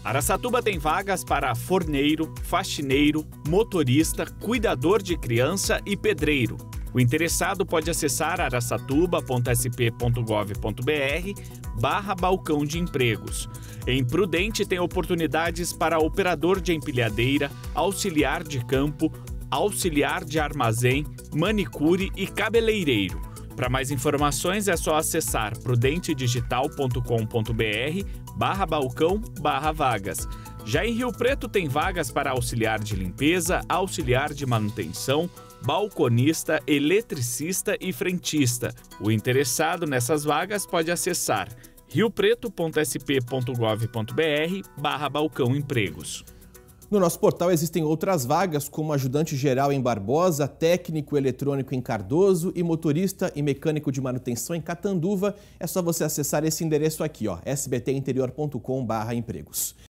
Araçatuba tem vagas para forneiro, faxineiro, motorista, cuidador de criança e pedreiro. O interessado pode acessar araçatuba.sp.gov.br/balcão de empregos. Em Prudente tem oportunidades para operador de empilhadeira, auxiliar de campo, auxiliar de armazém, manicure e cabeleireiro. Para mais informações é só acessar prudentedigital.com.br/balcão/vagas. Já em Rio Preto tem vagas para auxiliar de limpeza, auxiliar de manutenção, balconista, eletricista e frentista. O interessado nessas vagas pode acessar riopreto.sp.gov.br/balcão empregos. No nosso portal existem outras vagas, como ajudante geral em Barbosa, técnico eletrônico em Cardoso e motorista e mecânico de manutenção em Catanduva. É só você acessar esse endereço aqui, sbtinterior.com/empregos.